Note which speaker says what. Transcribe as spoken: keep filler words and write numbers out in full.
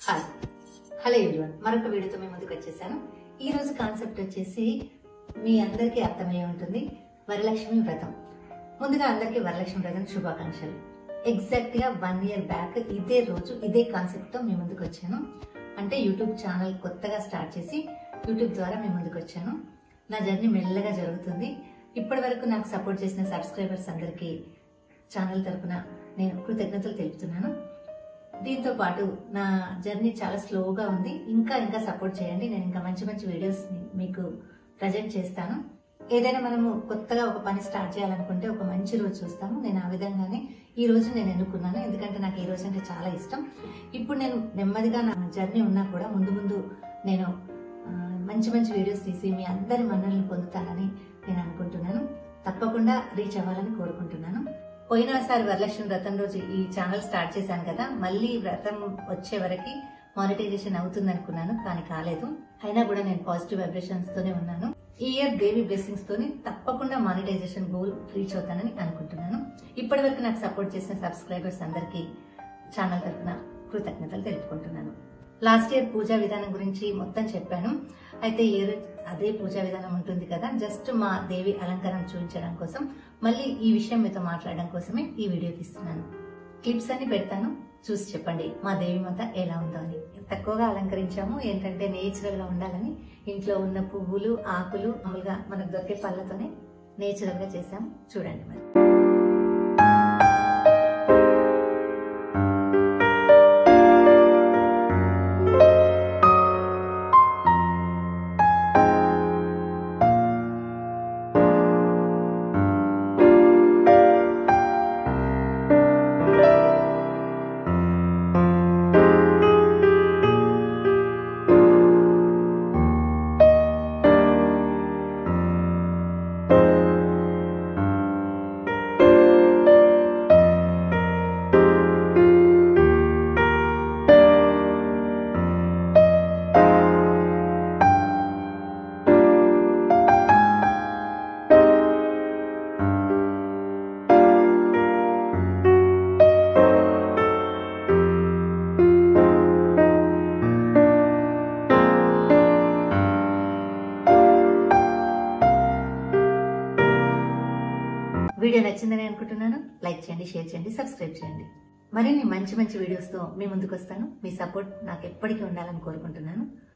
Speaker 1: Hi hello everyone, మరొక వీడియోతో మేము ముందుకు వచ్చేసాను. ఈ రోజు కాన్సెప్ట్ వచ్చేసి మీ అందరికీ అర్థమయ్యే ఉంటుంది, వరలక్ష్మి వ్రతం. ముందుగా అందరికీ వరలక్ష్మి వ్రతం శుభాకాంక్షలు. ఎగ్జాక్ట్ గా వన్ ఇయర్ బ్యాక్ ఇదే రోజు ఇదే కాన్సెప్ట్ తో మేము ముందుకు వచ్చాను. అంటే యూట్యూబ్ ఛానల్ కొత్తగా స్టార్ట్ చేసి యూట్యూబ్ ద్వారా మేము ముందుకు వచ్చాను. నా జర్నీ మెల్లగా జరుగుతుంది. ఇప్పటి వరకు నాకు సపోర్ట్ చేసిన సబ్స్క్రైబర్స్ అందరికీ ఛానల్ తరపున నేను కృతజ్ఞతలు తెలుపుతున్నాను. దీంతో పాటు నా జర్నీ చాలా స్లోగా ఉంది. ఇంకా ఇంకా సపోర్ట్ చేయండి. నేను ఇంకా మంచి మంచి వీడియోస్ మీకు ప్రజెంట్ చేస్తాను. ఏదైనా మనము కొత్తగా ఒక పని స్టార్ట్ చేయాలనుకుంటే ఒక మంచి రోజు చూస్తాము. నేను ఆ విధంగానే ఈ రోజు నేను ఎన్నుకున్నాను, ఎందుకంటే నాకు ఈ రోజు అంటే చాలా ఇష్టం. ఇప్పుడు నేను నెమ్మదిగా నా జర్నీ ఉన్నా కూడా ముందు ముందు నేను మంచి మంచి వీడియోస్ తీసి మీ అందరి మన్నలను పొందుతానని నేను అనుకుంటున్నాను. తప్పకుండా రీచ్ అవ్వాలని కోరుకుంటున్నాను. పోయినసారి వరలక్ష్మి వ్రతం రోజు ఈ ఛానల్ స్టార్ట్ చేశాను కదా, మళ్ళీ వ్రతం వచ్చే వరకు మానిటైజేషన్ అవుతుంది అనుకున్నాను, కానీ కాలేదు. అయినా కూడా నేను పాజిటివ్ వైబ్రేషన్స్ తోనే ఉన్నాను. ఈ ఇయర్ దేవి బ్లెస్సింగ్స్ తోని తప్పకుండా మానిటైజేషన్ గోల్ రీచ్ అవుతానని అనుకుంటున్నాను. ఇప్పటి వరకు నాకు సపోర్ట్ చేసిన సబ్స్క్రైబర్స్ అందరికీ ఛానల్ తరఫున కృతజ్ఞతలు తెలుపుకుంటున్నాను. లాస్ట్ ఇయర్ పూజా విధానం గురించి మొత్తం చెప్పాను. అయితే ఈ ఇయర్ అదే పూజా విధానం ఉంటుంది కదా, జస్ట్ మా దేవి అలంకారం చూపించడం కోసం మళ్ళీ ఈ విషయం మీతో మాట్లాడడం కోసమే ఈ వీడియో తీస్తున్నాను. క్లిప్స్ అన్ని పెడతాను, చూసి చెప్పండి మా దేవి మాత ఎలా ఉందో అని. తక్కువగా అలంకరించాము, ఏంటంటే నేచురల్ గా ఉండాలని. ఇంట్లో ఉన్న పువ్వులు, ఆకులు, మామూలుగా మనకు దొరికే పళ్ళతోనే నేచురల్ గా చేసాము. చూడండి మరి. వీడియో నచ్చిందని అనుకుంటున్నాను. లైక్ చేయండి, షేర్ చేయండి, సబ్స్క్రైబ్ చేయండి. మరిన్ని మంచి మంచి వీడియోస్తో మీ ముందుకు వస్తాను. మీ సపోర్ట్ నాకు ఎప్పటికీ ఉండాలని కోరుకుంటున్నాను.